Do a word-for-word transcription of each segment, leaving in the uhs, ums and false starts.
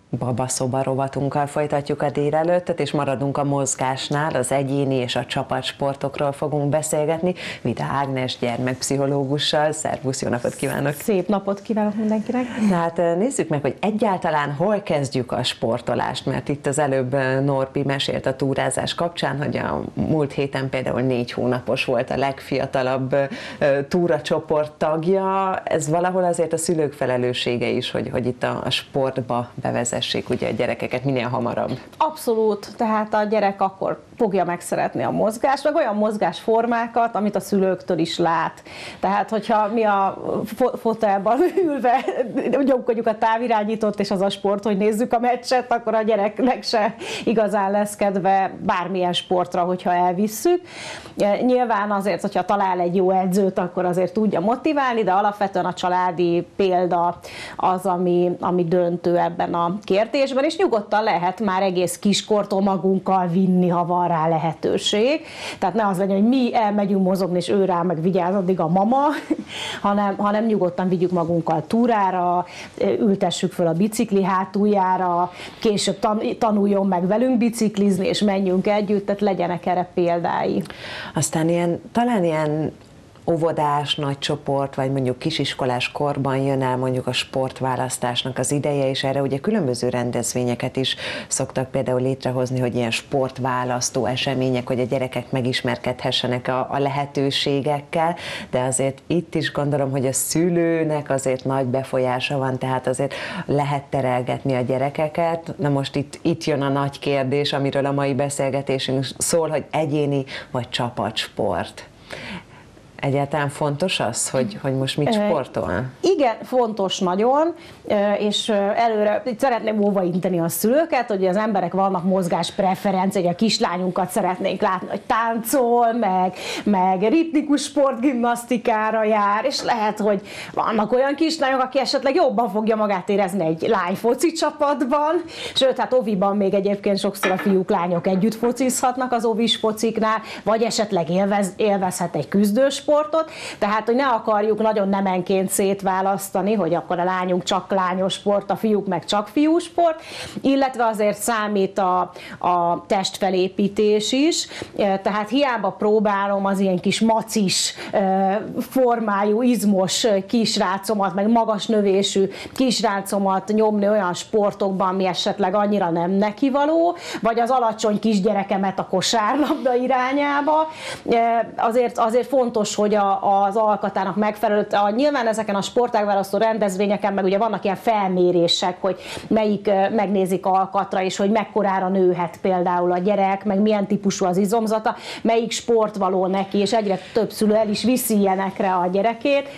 Babaszoba rovatunkkal folytatjuk a délelőttet, és maradunk a mozgásnál, az egyéni és a csapatsportokról fogunk beszélgetni. Vida Ágnes gyermekpszichológussal. Szervusz, jó napot kívánok! Szép napot kívánok mindenkinek! Hát nézzük meg, hogy egyáltalán hol kezdjük a sportolást, mert itt az előbb Norbi mesélt a túrázás kapcsán, hogy a múlt héten például négy hónapos volt a legfiatalabb túracsoport tagja. Ez valahol azért a szülők felelőssége is, hogy, hogy itt a, a sportba bevezessék ugye a gyerekeket minél hamarabb. Abszolút, tehát a gyerek akkor fogja megszeretni a mozgást, meg olyan mozgásformákat, amit a szülőktől is lát. Tehát, hogyha mi a fotelban ülve nyomkodjuk a távirányítót, és az a sport, hogy nézzük a meccset, akkor a gyereknek se igazán lesz kedve bármilyen sportra, hogyha elvisszük. Nyilván azért, hogyha talál egy jó edzőt, akkor azért tudja motiválni, de alapvetően a családi példa az, ami, ami döntő ebben a kérdésben, és nyugodtan lehet már egész kiskortól magunkkal vinni, ha van rá lehetőség. Tehát ne az legyen, hogy mi elmegyünk mozogni, és ő rá meg vigyáz addig a mama, hanem, hanem nyugodtan vigyük magunkkal túrára, ültessük föl a bicikli hátuljára, később tanuljon meg velünk biciklizni, és menjünk együtt, tehát legyenek erre példái. Aztán ilyen, talán ilyen óvodás, nagy csoport, vagy mondjuk kisiskolás korban jön el mondjuk a sportválasztásnak az ideje, és erre ugye különböző rendezvényeket is szoktak például létrehozni, hogy ilyen sportválasztó események, hogy a gyerekek megismerkedhessenek a, a lehetőségekkel, de azért itt is gondolom, hogy a szülőnek azért nagy befolyása van, tehát azért lehet terelgetni a gyerekeket. Na most itt, itt jön a nagy kérdés, amiről a mai beszélgetésünk szól, hogy egyéni vagy csapatsport. Egyáltalán fontos az, hogy, hogy most mit sportol? Igen, fontos nagyon, és előre szeretném óvainteni a szülőket, hogy az emberek vannak mozgás preferencia, hogy a kislányunkat szeretnénk látni, hogy táncol, meg, meg ritmikus sportgimnasztikára jár, és lehet, hogy vannak olyan kislányok, aki esetleg jobban fogja magát érezni egy lány foci csapatban, sőt, hát oviban még egyébként sokszor a fiúk, lányok együtt focizhatnak az ovis fociknál, vagy esetleg élvez, élvezhet egy küzdős sportot, tehát, hogy ne akarjuk nagyon nemenként szétválasztani, hogy akkor a lányunk csak lányos sport, a fiúk meg csak fiú sport, illetve azért számít a, a testfelépítés is, tehát hiába próbálom az ilyen kis macis formájú, izmos kisrácomat, meg magas növésű kisrácomat nyomni olyan sportokban, ami esetleg annyira nem nekivaló, vagy az alacsony kisgyerekemet a kosárlabda irányába, azért, azért fontos, hogy a, az alkatának megfelelő. A, nyilván ezeken a sportágválasztó rendezvényeken meg ugye vannak ilyen felmérések, hogy melyik megnézik alkatra, és hogy mekkorára nőhet például a gyerek, meg milyen típusú az izomzata, melyik sport való neki, és egyre több szülő el is viszi ilyenekre a gyerekét.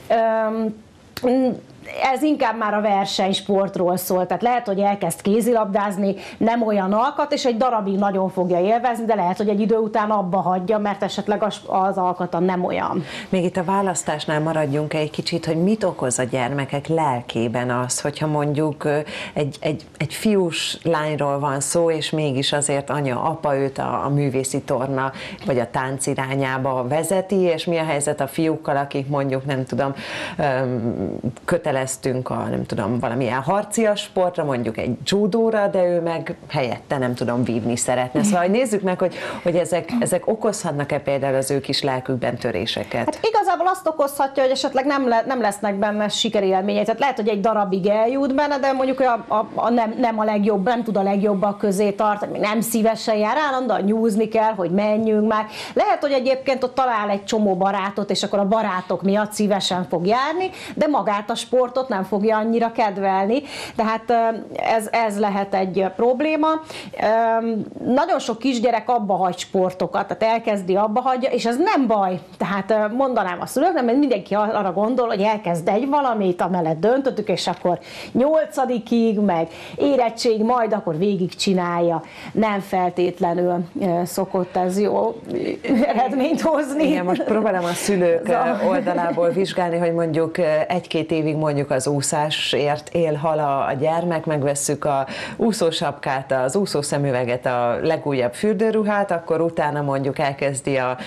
Üm, Ez inkább már a versenysportról szól, tehát lehet, hogy elkezd kézilabdázni, nem olyan alkat, és egy darabig nagyon fogja élvezni, de lehet, hogy egy idő után abba hagyja, mert esetleg az alkata nem olyan. Még itt a választásnál maradjunk egy kicsit, hogy mit okoz a gyermekek lelkében az, hogyha mondjuk egy, egy, egy fiús lányról van szó, és mégis azért anya, apa őt a, a művészi torna, vagy a tánc irányába vezeti, és mi a helyzet a fiúkkal, akik mondjuk, nem tudom, kötelező a, nem tudom, valamilyen harcias sportra, mondjuk egy judóra, de ő meg helyette, nem tudom, vívni szeretne. Szóval hogy nézzük meg, hogy, hogy ezek, ezek okozhatnak-e például az ő kis lelkükben töréseket? Hát igazából azt okozhatja, hogy esetleg nem, le, nem lesznek benne sikerélmények. Tehát lehet, hogy egy darabig eljut benne, de mondjuk a, a, a nem, nem a legjobb, nem tud a legjobbak közé tartani, nem szívesen jár, állandóan nyúzni kell, hogy menjünk már. Lehet, hogy egyébként ott talál egy csomó barátot, és akkor a barátok miatt szívesen fog járni, de magát a sport sportot nem fogja annyira kedvelni, tehát ez, ez lehet egy probléma. Nagyon sok kisgyerek abba hagy sportokat, tehát elkezdi, abba hagyja, és ez nem baj. Tehát mondanám a szülőknek, mert mindenki arra gondol, hogy elkezd egy valamit, amellett döntöttük, és akkor nyolcadikig, meg érettség, majd akkor végigcsinálja. Nem feltétlenül szokott ez jó eredményt hozni. Igen, most próbálom a szülők oldalából vizsgálni, hogy mondjuk egy-két évig mondjuk az úszásért él hal a gyermek, megvesszük a úszósapkát, az úszószemüveget, a legújabb fürdőruhát, akkor utána mondjuk elkezdi a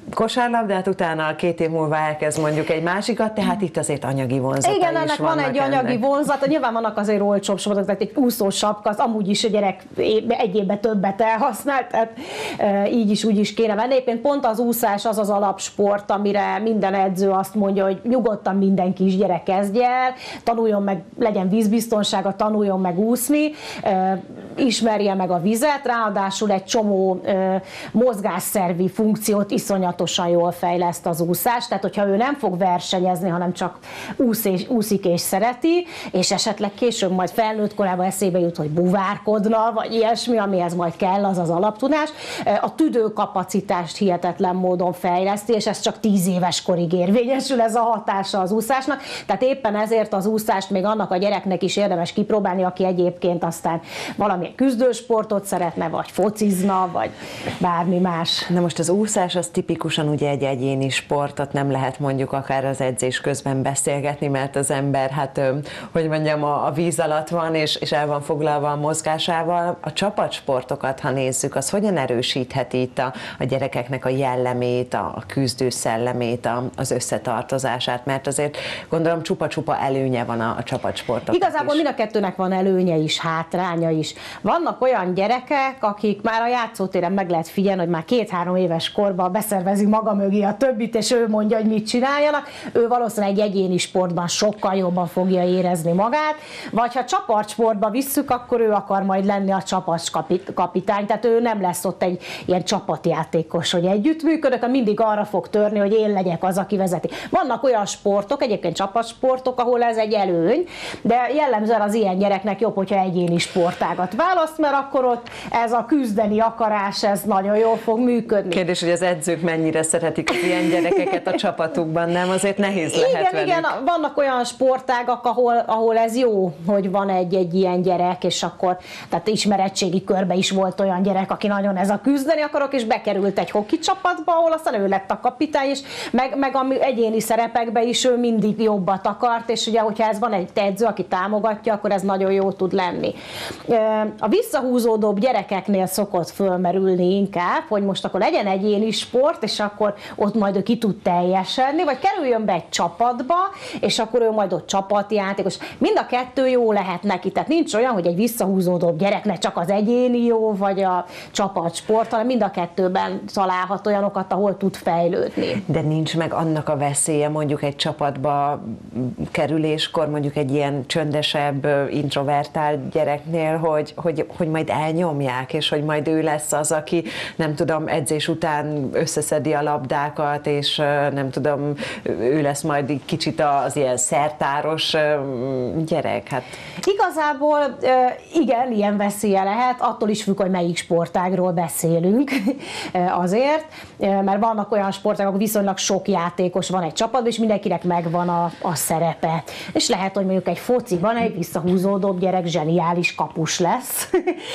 kosárlabdát, utána két év múlva elkezd mondjuk egy másikat, tehát itt azért anyagi vonzata Igen, is ennek van egy ennek. anyagi vonzata, nyilván vannak azért olcsóbb sportok, tehát egy úszósapka, az amúgy is a gyerek egy évben többet elhasznál, tehát e, így is úgy is kéne venni. Éppen pont az úszás az az alapsport, amire minden edző azt mondja, hogy nyugodtan minden kisgyerek kezdje el, tanuljon meg, legyen vízbiztonsága, tanuljon meg úszni, e, ismerje meg a vizet, ráadásul egy csomó e, mozgásszervi funkciót iszonyatosan jól fejleszt az úszás, tehát hogyha ő nem fog versenyezni, hanem csak úsz és, úszik és szereti, és esetleg később majd felnőtt korában eszébe jut, hogy buvárkodna, vagy ilyesmi, amihez majd kell az az alaptudás, a tüdőkapacitást hihetetlen módon fejleszti, és ez csak tíz éves korig érvényesül ez a hatása az úszásnak, tehát éppen ezért az úszást még annak a gyereknek is érdemes kipróbálni, aki egyébként aztán valamilyen küzdősportot szeretne, vagy focizna, vagy bármi más. Na most az úszás az tipikusan ugye egy egyéni sportot, nem lehet mondjuk akár az edzés közben beszélgetni, mert az ember, hát hogy mondjam, a víz alatt van, és, és el van foglalva a mozgásával. A csapatsportokat, ha nézzük, az hogyan erősítheti itt a, a gyerekeknek a jellemét, a, a küzdő szellemét, a, az összetartozását, mert azért gondolom csupa-csupa előnye van a, a csapatsportoknak. Igazából mind a kettőnek van előnye is, hátránya is. Vannak olyan gyerekek, akik már a játszótéren meg lehet figyelni, hogy már két-három éves korban beszervezi maga mögé a többit, és ő mondja, hogy mit csináljanak. Ő valószínűleg egy egyéni sportban sokkal jobban fogja érezni magát, vagy ha csapatsportba visszük, akkor ő akar majd lenni a csapatkapitány, tehát ő nem lesz ott egy ilyen csapatjátékos, hogy együttműködök, mindig arra fog törni, hogy én legyek az, aki vezeti. Vannak olyan sportok, egyébként csapatsportok, ahol ez egy előny, de jellemzően az ilyen gyereknek jobb, hogyha egyéni sportágat választ, mert akkor ott ez a küzdeni akarás, ez nagyon jól fog működni. Kérdés, hogy az edzők mennyire szeretik az ilyen gyerekeket a csapatukban, nem? Azért nehéz lehet igen, velük. Igen, vannak olyan sportágak, ahol, ahol ez jó, hogy van egy-egy ilyen gyerek, és akkor, tehát ismeretségi körbe is volt olyan gyerek, aki nagyon ez a küzdeni akarok, és bekerült egy hoki csapatba, ahol aztán ő lett a kapitány, és meg, meg ami egyéni szerepekben is ő mindig jobbat akart, és ugye, hogyha ez van egy edző, aki támogatja, akkor ez nagyon jó tud lenni. A visszahúzódóbb gyerekeknél szokott fölmerülni inkább, hogy most akkor legyen egyéni sport, és akkor ott majd ő ki tud teljesedni, vagy kerüljön be egy csapatba, és akkor ő majd ott csapatjátékos. Mind a kettő jó lehet neki, tehát nincs olyan, hogy egy visszahúzódóbb gyereknek csak az egyéni jó, vagy a csapatsport, hanem mind a kettőben találhat olyanokat, ahol tud fejlődni. De nincs meg annak a veszélye mondjuk egy csapatba kerüléskor, mondjuk egy ilyen csöndesebb, introvertált gyereknél, hogy, hogy, hogy majd elnyomják, és hogy majd ő lesz az, aki nem tudom, edzés után összeszedi a labdákat, és nem tudom, ő lesz majd kicsit az ilyen szertáros gyerek. Hát. Igazából igen, ilyen veszélye lehet, attól is függ, hogy melyik sportágról beszélünk azért, mert vannak olyan sportágok, viszonylag sok játékos van egy csapatban, és mindenkinek megvan a, a szerepe. És lehet, hogy mondjuk egy fociban egy visszahúzódóbb gyerek zseniális kapus lesz,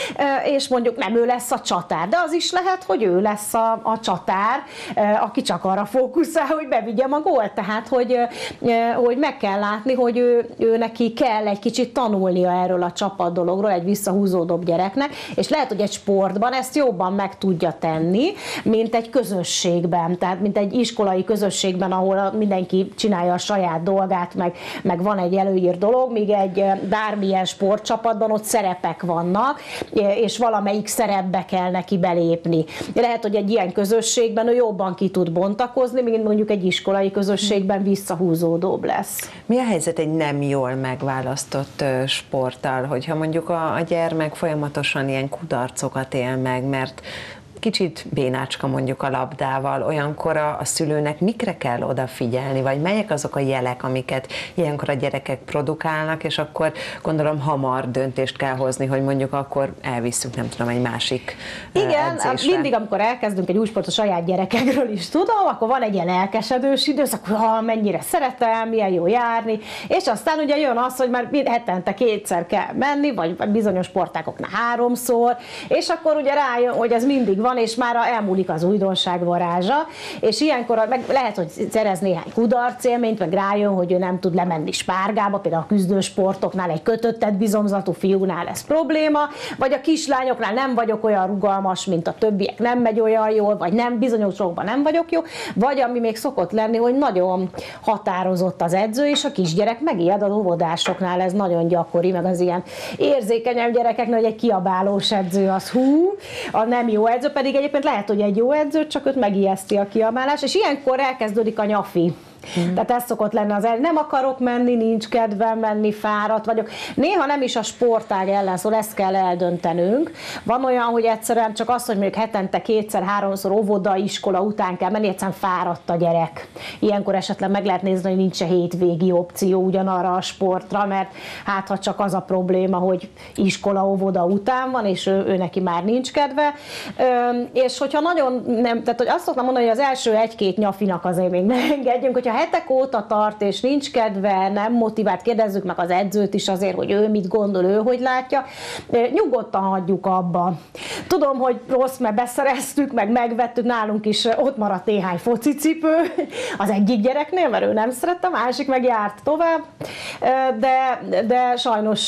és mondjuk nem ő lesz a csatár, de az is lehet, hogy ő lesz a, a csatár, aki csak arra fókuszál, hogy bevigyem a gólt. Tehát, hogy, hogy meg kell látni, hogy ő, ő neki kell egy kicsit tanulnia erről a csapat dologról egy visszahúzódóbb gyereknek, és lehet, hogy egy sportban ezt jobban meg tudja tenni, mint egy közösségben, tehát mint egy iskolai közösségben, ahol mindenki csinálja a saját dolgát, meg, meg van egy előírt dolog, míg egy bármilyen sportcsapatban ott szerepek vannak, és valamelyik szerepbe kell neki belépni. Lehet, hogy egy ilyen közösségben ő jobban ki tud bontakozni, mint mondjuk egy iskolai közösségben visszahúzódóbb lesz. Mi a helyzet egy nem jól megválasztott sporttal, hogyha mondjuk a, a gyermek folyamatosan ilyen kudarcokat él meg, mert kicsit bénácska mondjuk a labdával, olyankor a, a szülőnek mikre kell odafigyelni, vagy melyek azok a jelek, amiket ilyenkor a gyerekek produkálnak, és akkor gondolom hamar döntést kell hozni, hogy mondjuk akkor elvisszük, nem tudom, egy másik Igen, edzésre. Mindig, amikor elkezdünk egy új sport a saját gyerekekről is tudom, akkor van egy ilyen elkesedős időszak, hogy ha, mennyire szeretem, milyen jó járni, és aztán ugye jön az, hogy már hetente kétszer kell menni, vagy bizonyos sportágoknál háromszor, és akkor ugye rájön, hogy ez mindig van, van, és már elmúlik az újdonság varázsa, és ilyenkor meg lehet, hogy szerez néhány kudarcélményt, meg rájön, hogy ő nem tud lemenni spárgába, például a küzdősportoknál egy kötöttett bizomzatú fiúnál ez probléma, vagy a kislányoknál nem vagyok olyan rugalmas, mint a többiek, nem megy olyan jól, vagy nem, bizonyos dolgokban nem vagyok jó, vagy ami még szokott lenni, hogy nagyon határozott az edző, és a kisgyerek megijed az óvodásoknál, ez nagyon gyakori, meg az ilyen érzékenyebb gyerekeknél, hogy egy kiabálós edző az hú, a nem jó edző, pedig egyébként lehet, hogy egy jó edző, csak őt megijeszti a kiabálás, és ilyenkor elkezdődik a nyafi. Mm. Tehát ez szokott lenni az el, nem akarok menni, nincs kedvem menni, fáradt vagyok. Néha nem is a sportág ellen szól, ezt kell eldöntenünk. Van olyan, hogy egyszerűen csak az, hogy mondjuk hetente kétszer-háromszor óvoda, iskola után kell menni, egyszerűen fáradt a gyerek. Ilyenkor esetleg meg lehet nézni, hogy nincs-e hétvégi opció ugyanarra a sportra, mert hát ha csak az a probléma, hogy iskola, óvoda után van, és ő, ő neki már nincs kedve. Ö, és hogyha nagyon nem, tehát hogy azt szoktam mondani, hogy az első egy-két nyafinak azért még ne engedjünk, hogyha hetek óta tart, és nincs kedve, nem motivált, kérdezzük meg az edzőt is azért, hogy ő mit gondol, ő hogy látja, nyugodtan hagyjuk abba. Tudom, hogy rossz, mert beszereztük, meg megvettük, nálunk is ott maradt néhány focicipő az egyik gyereknél, mert ő nem szerette, a másik meg járt tovább, de, de sajnos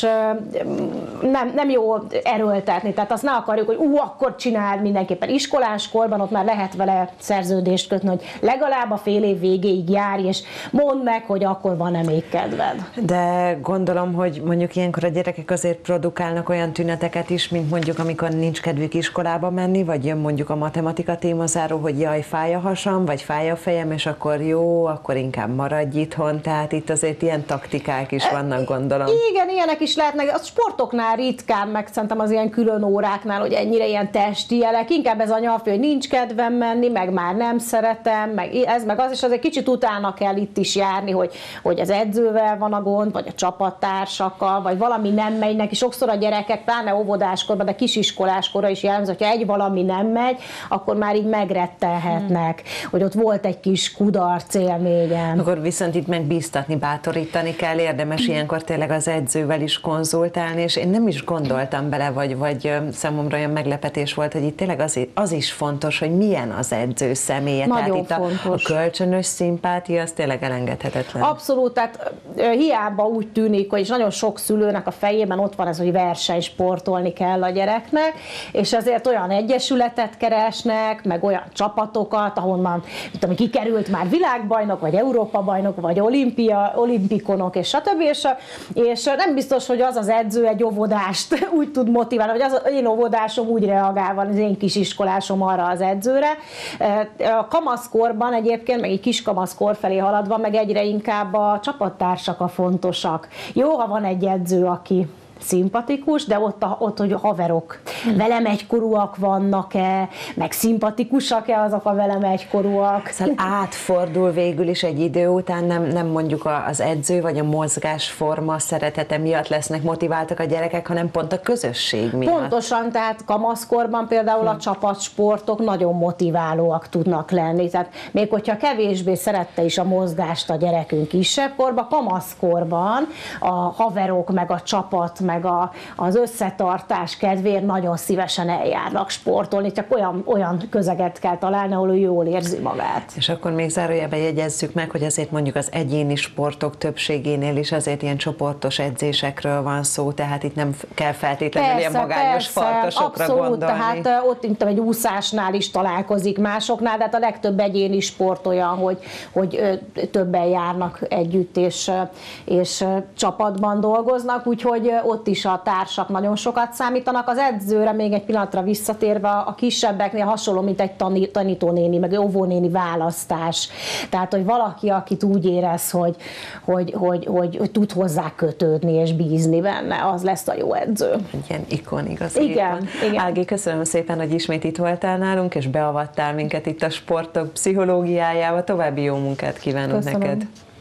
nem, nem jó erőltetni, tehát azt ne akarjuk, hogy ú, akkor csináld mindenképpen iskolás korban, ott már lehet vele szerződést kötni, hogy legalább a fél év végéig jár, és mondd meg, hogy akkor van-e még kedved. De gondolom, hogy mondjuk ilyenkor a gyerekek azért produkálnak olyan tüneteket is, mint mondjuk amikor nincs kedvük iskolába menni, vagy jön mondjuk a matematika témazáró, hogy jaj, fáj a hasam, vagy fáj a fejem, és akkor jó, akkor inkább maradj itthon, tehát itt azért ilyen taktikák is vannak, gondolom. Igen, ilyenek is lehetnek, a sportoknál ritkán, meg szerintem az ilyen külön óráknál, hogy ennyire ilyen testi jelek, inkább ez a nyelv, hogy nincs kedvem menni, meg már nem szeretem, meg ez, meg az, és azért kicsit utána kell itt is járni, hogy, hogy az edzővel van a gond, vagy a csapattársakkal, vagy valami nem megy neki. Sokszor a gyerekek, pláne óvodáskorban, de kisiskoláskorra is jellemző, hogyha egy valami nem megy, akkor már így megrettelhetnek, hmm. hogy ott volt egy kis kudarc élményen. Akkor viszont itt megbíztatni, bátorítani kell, érdemes ilyenkor tényleg az edzővel is konzultálni, és én nem is gondoltam bele, vagy, vagy számomra olyan meglepetés volt, hogy itt tényleg az, az is fontos, hogy milyen az edző személye. Nagyon tehát itt a, a kölcsönös szimpátia, az tényleg elengedhetetlen. Abszolút, tehát hiába úgy tűnik, hogy nagyon sok szülőnek a fejében ott van ez, hogy versenysportolni kell a gyereknek, és ezért olyan egyesületet keresnek, meg olyan csapatokat, ahonnan tudom, kikerült már világbajnok, vagy Európa-bajnok, vagy olimpia, olimpikonok, és stb. És, és nem biztos, hogy az az edző egy óvodást úgy tud motiválni, vagy az én óvodásom úgy reagál, van az én kis iskolásom arra az edzőre. A kamaszkorban egyébként, meg egy kis kamaszkor felé haladva, meg egyre inkább a csapattársak a fontosak. Jó, ha van egy edző, aki szimpatikus, de ott, a, ott hogy haverok, velem egykorúak vannak-e, meg szimpatikusak-e azok a velem egykorúak. Szóval átfordul végül is egy idő után, nem, nem mondjuk az edző vagy a mozgásforma szeretete miatt lesznek motiváltak a gyerekek, hanem pont a közösség miatt. Pontosan, tehát kamaszkorban például a csapatsportok nagyon motiválóak tudnak lenni. Tehát még hogyha kevésbé szerette is a mozgást a gyerekünk kisebb korban, kamaszkorban a haverok meg a csapat meg a, az összetartás kedvéért nagyon szívesen eljárnak sportolni, csak olyan, olyan közeget kell találni, ahol ő jól érzi magát. És akkor még zárójelben jegyezzük meg, hogy azért mondjuk az egyéni sportok többségénél is azért ilyen csoportos edzésekről van szó, tehát itt nem kell feltétlenül persze, ilyen magányos persze, farkasokra abszolút, gondolni. Tehát ott mint egy úszásnál is találkozik másoknál, de hát a legtöbb egyéni sport olyan, hogy, hogy többen járnak együtt és, és csapatban dolgoznak, úgyhogy ott is a társak nagyon sokat számítanak. Az edzőre még egy pillanatra visszatérve, a kisebbeknél hasonló, mint egy tanítónéni, meg óvónéni választás. Tehát, hogy valaki, akit úgy érez, hogy, hogy, hogy, hogy, hogy tud hozzá kötődni és bízni benne, az lesz a jó edző. Ilyen ikon, igaz? Igen, igen. Ági, köszönöm szépen, hogy ismét itt voltál nálunk, és beavattál minket itt a sportok pszichológiájába. További jó munkát kívánok köszönöm. neked!